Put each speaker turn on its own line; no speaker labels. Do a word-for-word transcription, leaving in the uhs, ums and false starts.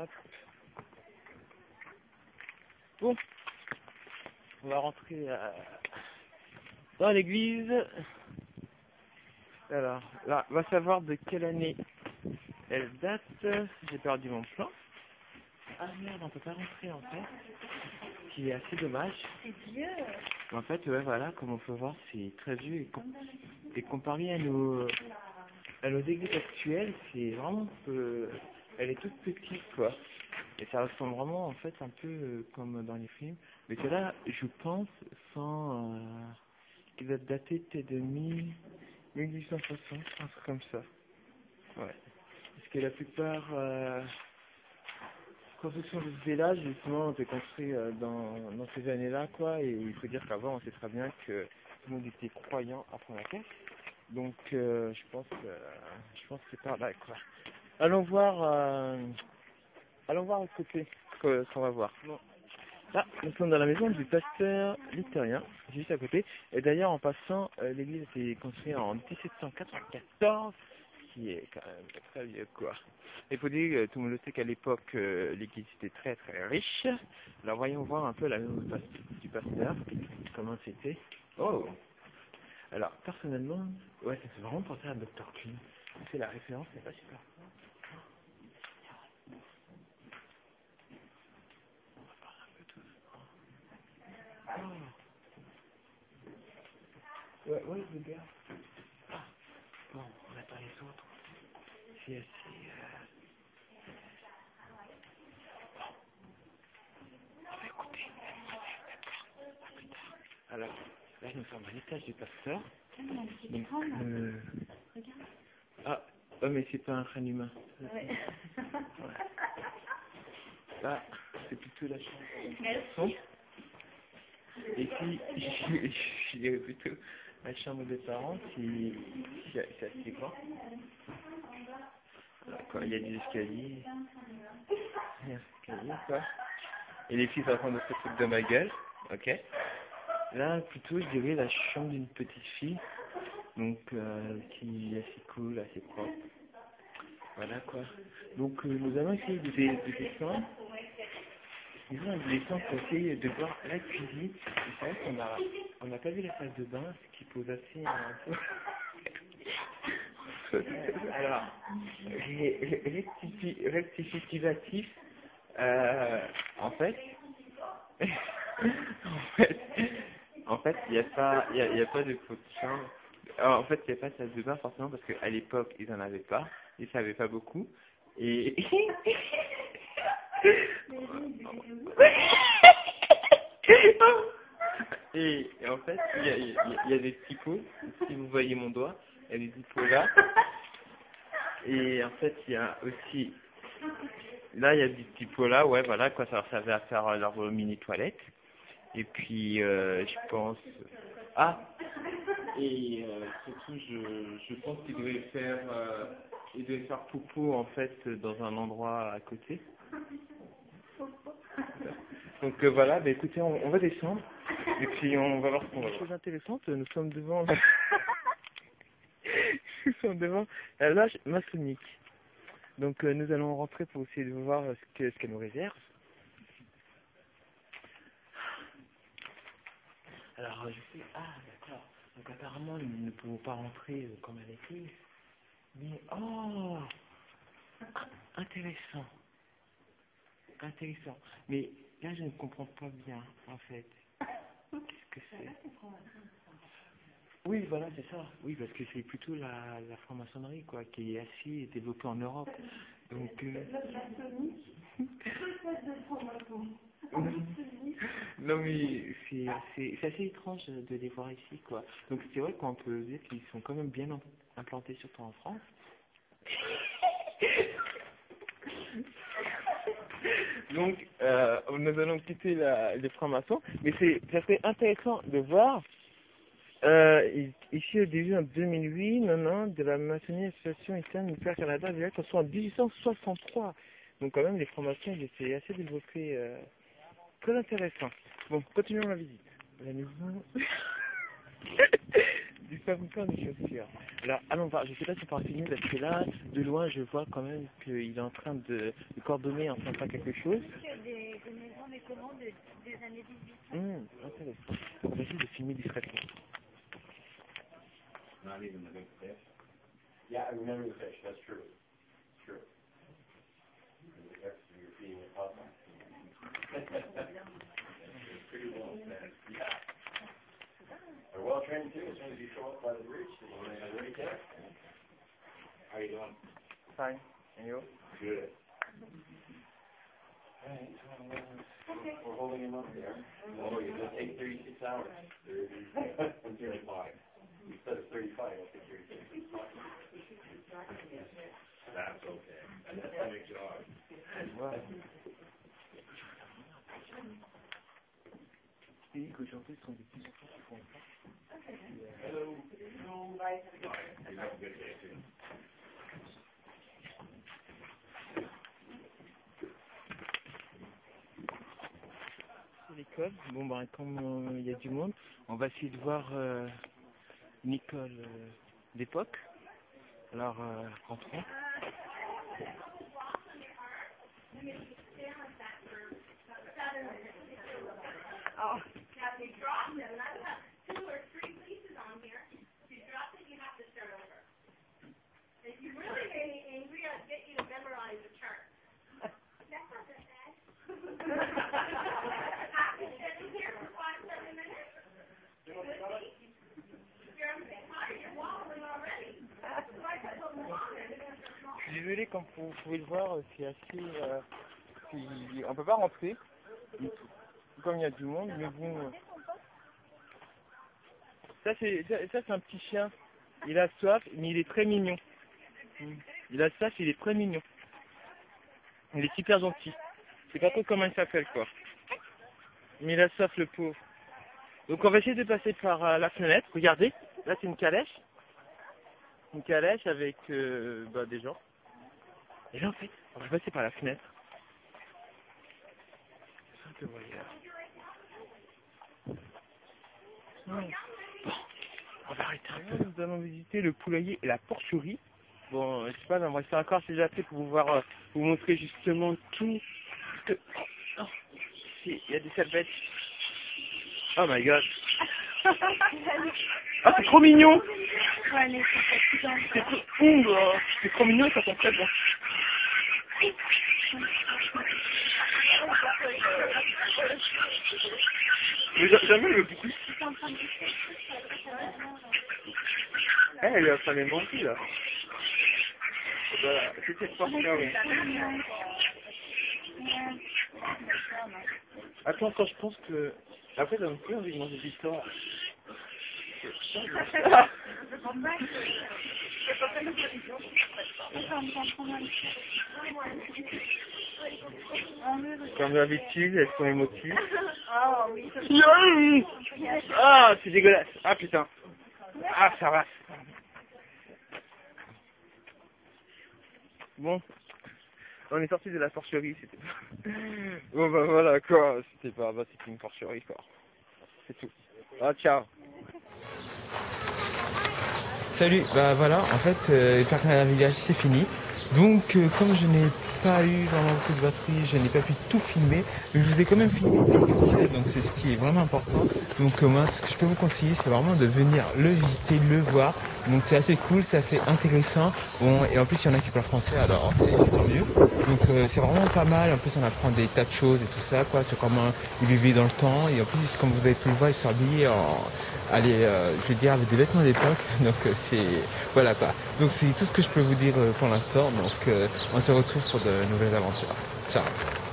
Hop. Bon, on va rentrer euh, dans l'église. Alors, là, on va savoir de quelle année elle date. J'ai perdu mon plan. Ah merde, on peut pas rentrer en fait. Ce qui est assez dommage.
C'est vieux.
En fait, ouais, voilà, comme on peut voir, c'est très vieux. Et, com et comparé à nos, à nos églises actuelles, c'est vraiment... Euh, elle est toute petite, quoi. Et ça ressemble vraiment, en fait, un peu euh, comme dans les films. Mais que là, je pense, sans... Euh, qu'il va dater peut-être de mille huit cent soixante, un truc comme ça. Ouais. Parce que la plupart... Euh, construction de ce village, justement, était construit euh, dans, dans ces années-là, quoi, et il faut dire qu'avant, on sait très bien que tout le monde était croyant après la caisse. Donc, euh, je pense que, je pense que c'est par là, quoi. Allons voir, euh, allons voir à côté ce qu'on va voir. Bon. Là, nous sommes dans la maison du pasteur luthérien, juste à côté. Et d'ailleurs, en passant, euh, l'église a été construite en dix-sept cent quatre-vingt-quatorze, qui est quand même très vieux, quoi. Il faut dire, euh, tout le monde le sait qu'à l'époque, euh, l'église était très très riche. Alors voyons voir un peu la maison du pasteur, du pasteur, comment c'était. Oh. Alors, personnellement, ouais, ça fait vraiment penser à docteur Queen. C'est la référence, c'est pas super. Oh. Ouais, ouais, le gars. Ah. Bon, on attend les autres. C'est assez... Euh... On va écouter. D'accord. À plus tard. Alors, là, nous sommes à l'étage du pasteur. Donc, euh... Ah, oh, mais c'est pas un crâne humain.
Ouais.
Ouais. Là, c'est plutôt la chambre.
Merci.
Et puis, j'ai plutôt la chambre des parents, qui c'est assez grand. Quoi, il y a des escaliers. Il y a des escaliers, quoi. Et les filles sont en train de se foutre de ma gueule. Ok. Là, plutôt, je dirais la chambre d'une petite fille. Donc, euh, qui est assez cool, assez propre. Voilà, quoi. Donc, euh, nous allons essayer de, de descendre. Nous allons descendre pour essayer de voir la cuisine. Et c'est vrai qu'on a, on n'a pas vu la salle de bain, ce qui pose assez un peu... Alors, ré- rectifi- rectificatif, euh, en fait, en fait, en fait, il n'y a pas, il y a, il y a pas de pot de chambre. Alors, en fait, il n'y a pas de salle de bain forcément parce qu'à l'époque, ils en avaient pas, ils savaient pas beaucoup, et et, et en fait, il y a, il y, a, il y a des petits pots. Si vous voyez mon doigt, il y a des petits pots là. Et en fait, il y a aussi, là, il y a des petits pots là, ouais, voilà, quoi, ça leur servait à faire leur mini toilette. Et puis, euh, je pense, ah, et euh, surtout, je, je pense qu'ils devaient faire, euh, ils devaient faire popo en fait dans un endroit à côté. Donc euh, voilà, bah, écoutez, on, on va descendre et puis on va voir ce qu'on va voir. Chose intéressante, nous sommes devant, nous sommes devant la loge maçonnique. Donc euh, nous allons rentrer pour essayer de voir ce que ce qu'elle nous réserve. Alors euh, je sais, ah d'accord. Donc apparemment nous ne pouvons pas rentrer euh, comme à l'église. Mais oh, intéressant, intéressant. Mais là je ne comprends pas bien en fait. Qu'est-ce que c'est? Oui, voilà, c'est ça. Oui, parce que c'est plutôt la, la franc-maçonnerie, quoi, qui est assez développée en Europe. Donc, euh... non, mais c'est assez, c'est assez étrange de les voir ici, quoi. Donc, c'est vrai qu'on peut dire qu'ils sont quand même bien implantés, surtout en France. Donc, euh, nous allons quitter la, les francs-maçons, mais c'est, ça serait intéressant de voir. Euh, ici au début en deux mille huit, non, non, de la maçonnerie Association Interne Nucléaire Canada, direct en soit en dix-huit cent soixante-trois. Donc quand même les formations ils étaient assez développées, euh, très intéressant. Bon, continuons la visite. La maison. du fabricant de chaussures. Alors, allons voir, je sais pas si on pourra filmer parce que là, de loin, je vois quand même qu'il est en train de, de coordonner en train de faire quelque chose.
Des, des maisons des commandes des, des années dix-huit cents.
Hum, intéressant. On va essayer de filmer discrètement.
Not even the big fish. Yeah, I remember the fish. That's true. True. You're feeding it up. It's pretty well fed. Yeah. They're well trained too. As soon as you show up by the bridge, they're right there. How you doing?
Fine. And you?
Good. Alright, so uh, we're holding him up there. Oh, you're gonna take thirty-six hours. thirty, thirty-five. Instead of thirty-five, I'll take thirty-six. That's okay. That's a big job.
Wow. Et qu'aujourd'hui, ce sont des petits enfants qui font ça.
Hello. Bye. Bye. You have a good day too.
C'est l'école. Bon, ben, comme euh, il y a du monde, on va essayer de voir euh, une école euh, d'époque. Alors, euh, rentrons.
Oh.
Now, if you drop them, and I've got two or three pieces on here. If you drop it, you have to start over. If you really get me angry, I'll get you to memorize the chart. That's not that bad. I've been sitting here for five, seven minutes. Good see? You're tired, you're wobbling already. Why is it so long?
Je suis désolé, comme vous pouvez le voir, c'est assez... Euh, c'est- on peut pas rentrer. Comme il y a du monde, mais bon... euh, Ça, c'est ça, ça, c'est un petit chien. Il a soif, mais il est très mignon. Il a soif, il est très mignon. Il est super gentil. Je sais pas trop comment il s'appelle, quoi. Mais il a soif, le pauvre. Donc on va essayer de passer par euh, la fenêtre. Regardez, là c'est une calèche. Une calèche avec euh, bah, des gens. Et là en fait, on va passer par la fenêtre. Simple voyage. Bon, on va arrêter un peu. Nous allons visiter le poulailler et la porcherie. Bon, je sais pas, on va rester encore assez déjà fait pour pouvoir euh, vous montrer justement tout. Que... Oh, si, il y a des salvettes. Oh my god. Ah, c'est trop mignon.
Ouais, mais c'est pas
C'est trop, Ouh, oh, c'est trop mignon et ça sent très bon. Mais j'a- jamais le bruit. Eh, elle est en train de mentir là. Voilà, c'est cette porcherie. Attends, quand je pense que... Après, ça me fait envie de manger du thon. Comme d'habitude, elles sont émotives.
Oh, oui.
Ah, c'est dégueulasse. Ah putain. Ah, ça va. Bon. On est sorti de la porcherie, c'était pas... Bon bah voilà quoi, c'était pas... Bah c'était une porcherie quoi. C'est tout. Ah ciao. Salut, bah voilà, en fait, euh, le parc navigage c'est fini. Donc, euh, comme je n'ai pas eu vraiment beaucoup de batterie, je n'ai pas pu tout filmer, mais je vous ai quand même filmé l'essentiel, donc c'est ce qui est vraiment important. Donc, euh, moi, ce que je peux vous conseiller, c'est vraiment de venir le visiter, le voir. Donc, c'est assez cool, c'est assez intéressant. Bon, et en plus, il y en a qui parlent français, alors c'est c'est tant mieux. Donc, euh, c'est vraiment pas mal. En plus, on apprend des tas de choses et tout ça, quoi, sur comment ils vivaient dans le temps. Et en plus, comme vous avez pu le voir, ils sont habillés en... Allez, euh, je vais dire avec des vêtements d'époque, donc euh, c'est voilà quoi. Donc c'est tout ce que je peux vous dire euh, pour l'instant. Donc euh, on se retrouve pour de nouvelles aventures. Ciao.